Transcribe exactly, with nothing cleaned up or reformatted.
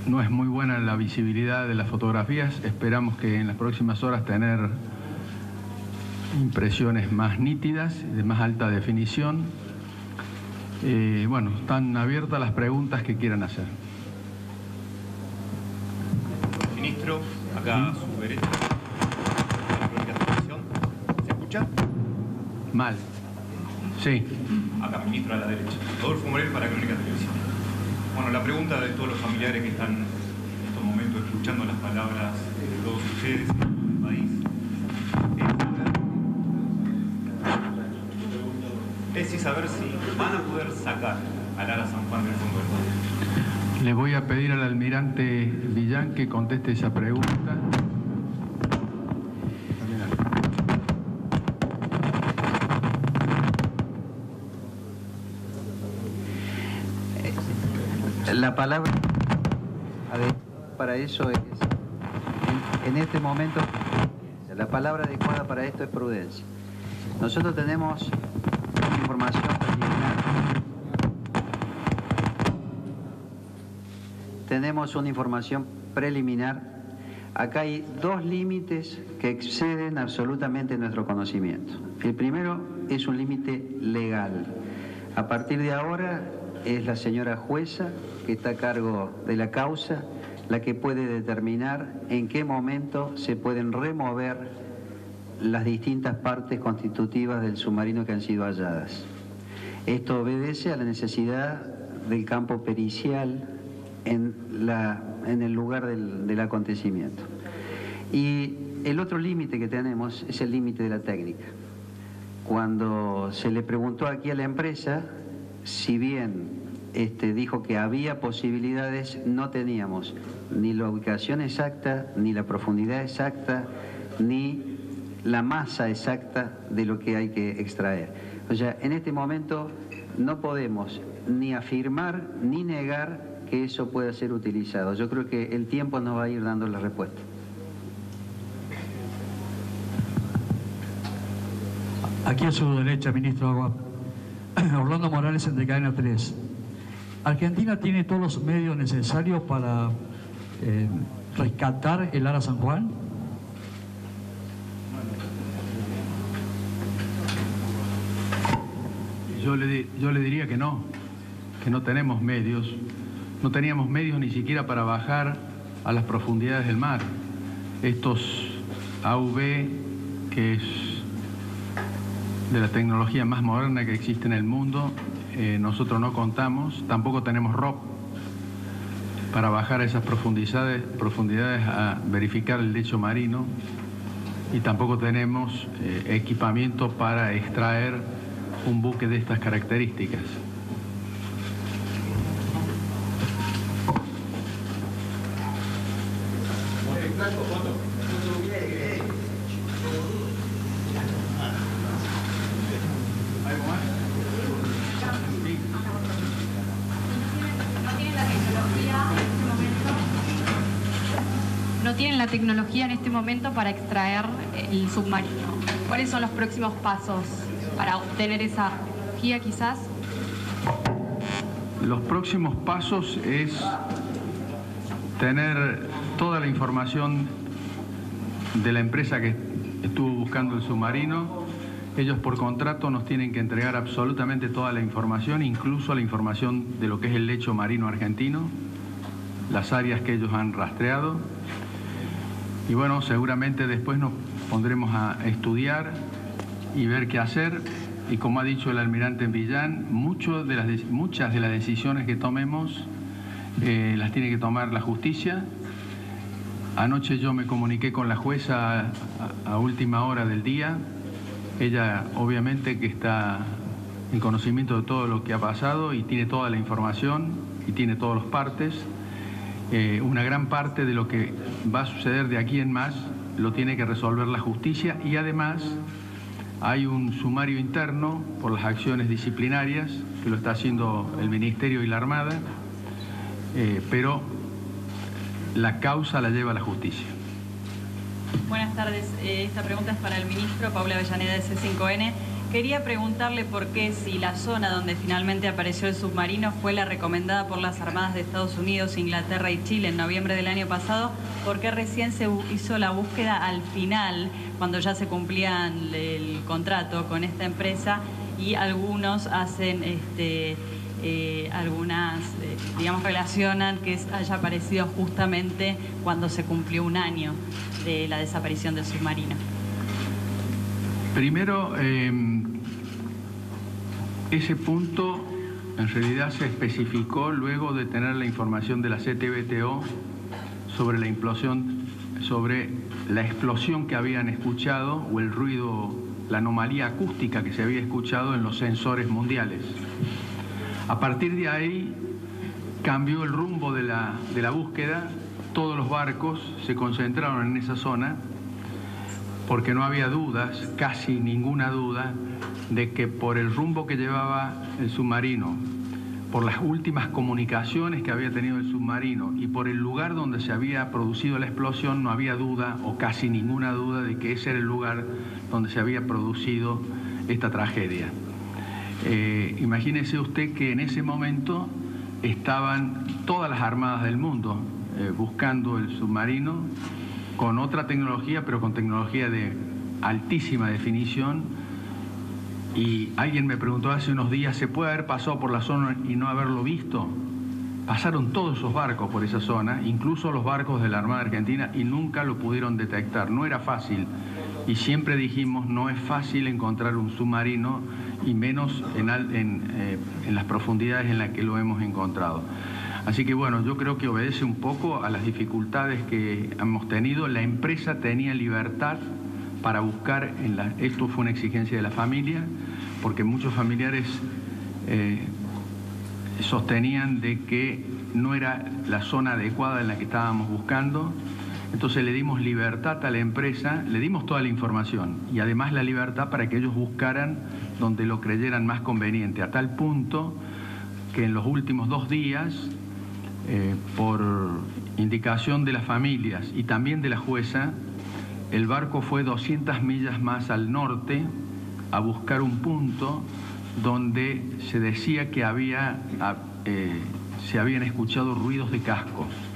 no es muy buena la visibilidad de las fotografías. Esperamos que en las próximas horas tener impresiones más nítidas, de más alta definición. Eh, bueno, están abiertas las preguntas que quieran hacer. Ministro, acá a su derecha, la Crónica Televisión. ¿Se escucha? Mal. Sí. Acá, ministro, a la derecha. Rodolfo Morel para Crónica Televisión. Bueno, la pregunta de todos los familiares que están en estos momentos escuchando las palabras de todos ustedes en el país es si saber si van a poder sacar a Lara San Juan del fondo del mar. Le voy a pedir al almirante Villán que conteste esa pregunta. La palabra para eso es, en, en este momento, la palabra adecuada para esto es prudencia. Nosotros tenemos información preliminar. Tenemos una información preliminar. Acá hay dos límites que exceden absolutamente nuestro conocimiento. El primero es un límite legal. A partir de ahora es la señora jueza que está a cargo de la causa la que puede determinar en qué momento se pueden remover las distintas partes constitutivas del submarino que han sido halladas. Esto obedece a la necesidad del campo pericial en, la, en el lugar del, del acontecimiento. Y el otro límite que tenemos es el límite de la técnica. Cuando se le preguntó aquí a la empresa, si bien este, dijo que había posibilidades, no teníamos ni la ubicación exacta, ni la profundidad exacta, ni la masa exacta de lo que hay que extraer. O sea, en este momento no podemos ni afirmar ni negar que eso pueda ser utilizado. Yo creo que el tiempo nos va a ir dando la respuesta. Aquí a su derecha, ministro Agua. Orlando Morales, de Cadena tres. ¿Argentina tiene todos los medios necesarios para eh, rescatar el Lara San Juan? Yo le, yo le diría que no, que no tenemos medios. No teníamos medios ni siquiera para bajar a las profundidades del mar. Estos A U V, que es de la tecnología más moderna que existe en el mundo, eh, nosotros no contamos. Tampoco tenemos R O P para bajar a esas profundidades, profundidades a verificar el lecho marino, y tampoco tenemos eh, equipamiento para extraer un buque de estas características. No tienen la tecnología en este momento para extraer el submarino. ¿Cuáles son los próximos pasos para obtener esa tecnología, quizás? Los próximos pasos es tener toda la información de la empresa que estuvo buscando el submarino. Ellos por contrato nos tienen que entregar absolutamente toda la información, incluso la información de lo que es el lecho marino argentino, las áreas que ellos han rastreado. Y bueno, seguramente después nos pondremos a estudiar y ver qué hacer. Y como ha dicho el almirante Villán, mucho de las, muchas de las decisiones que tomemos eh, las tiene que tomar la justicia. Anoche yo me comuniqué con la jueza a, a última hora del día. Ella obviamente que está en conocimiento de todo lo que ha pasado y tiene toda la información y tiene todos los partes. Eh, una gran parte de lo que va a suceder de aquí en más lo tiene que resolver la justicia, y además hay un sumario interno por las acciones disciplinarias que lo está haciendo el Ministerio y la Armada, eh, pero la causa la lleva la justicia. Buenas tardes, eh, esta pregunta es para el ministro Paula Avellaneda de C cinco N. Quería preguntarle por qué, si la zona donde finalmente apareció el submarino fue la recomendada por las Armadas de Estados Unidos, Inglaterra y Chile en noviembre del año pasado, ¿por qué recién se hizo la búsqueda al final, cuando ya se cumplía el contrato con esta empresa y algunos hacen este, eh, algunas, eh, digamos, relacionan que haya aparecido justamente cuando se cumplió un año de la desaparición del submarino? Primero, eh, ese punto en realidad se especificó luego de tener la información de la C T B T O sobre la implosión, sobre la explosión que habían escuchado o el ruido, la anomalía acústica que se había escuchado en los sensores mundiales. A partir de ahí cambió el rumbo de la, de la búsqueda, todos los barcos se concentraron en esa zona porque no había dudas, casi ninguna duda, de que por el rumbo que llevaba el submarino, por las últimas comunicaciones que había tenido el submarino y por el lugar donde se había producido la explosión, no había duda o casi ninguna duda de que ese era el lugar donde se había producido esta tragedia. Eh, imagínese usted que en ese momento estaban todas las armadas del mundo eh, buscando el submarino con otra tecnología, pero con tecnología de altísima definición. Y alguien me preguntó hace unos días, ¿se puede haber pasado por la zona y no haberlo visto? Pasaron todos esos barcos por esa zona, incluso los barcos de la Armada Argentina, y nunca lo pudieron detectar. No era fácil. Y siempre dijimos, no es fácil encontrar un submarino, y menos en, en, eh, en las profundidades en las que lo hemos encontrado. Así que bueno, yo creo que obedece un poco a las dificultades que hemos tenido. La empresa tenía libertad para buscar, en la, esto fue una exigencia de la familia, porque muchos familiares eh, sostenían de que no era la zona adecuada en la que estábamos buscando. Entonces le dimos libertad a la empresa, le dimos toda la información y además la libertad para que ellos buscaran donde lo creyeran más conveniente, a tal punto que en los últimos dos días, eh, por indicación de las familias y también de la jueza, el barco fue doscientas millas más al norte a buscar un punto donde se decía que había, eh, se habían escuchado ruidos de cascos.